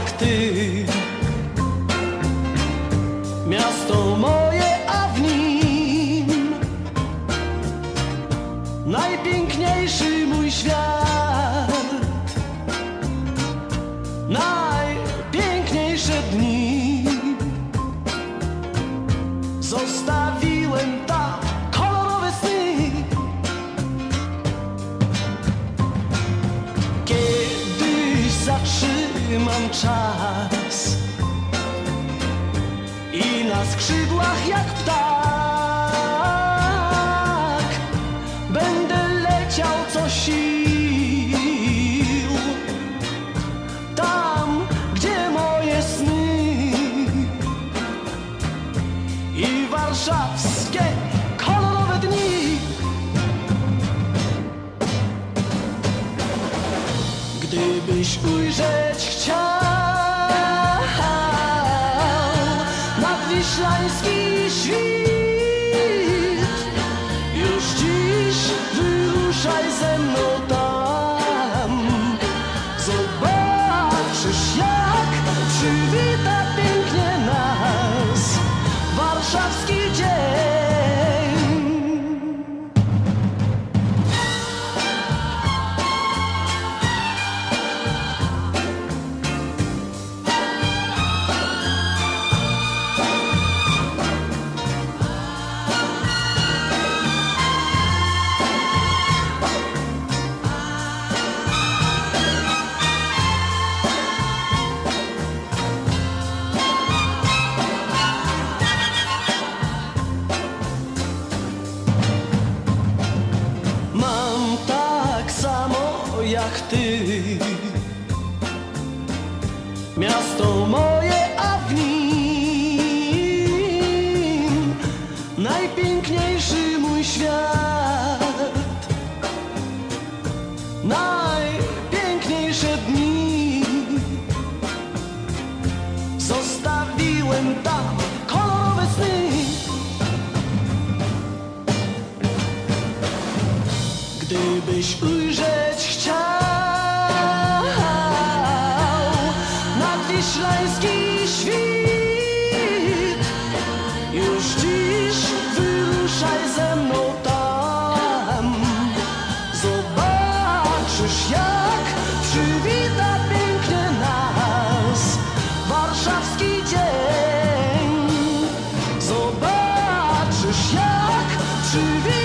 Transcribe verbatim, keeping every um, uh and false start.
jak ty. Miasto moje, a w nim najpiękniejszy mój świat, najpiękniejsze dni zostawiłem tam, kolorowe sny. Kiedyś zatrzymam czas i na skrzydłach jak ptak będę leciał co sił tam, gdzie moje sny i warszawskie kolorowe dni. Gdybyś ujrzeć chciał nadwiślański świt, już dziś wyruszaj ze mną tam. Zobaczysz, jak przywita pięknie nas warszawski dzień. Mam tak samo jak ty miasto moje, a w nim najpiękniejszy mój świat, najpiękniejsze dni zostawiłem tam, kolorowe sny. Gdybyś ujrzeć chciał nadwiślański świt, już dziś wyruszaj ze mną tam. Zobaczysz, jak przywita pięknie nas warszawski dzień. Zobaczysz, jak przywita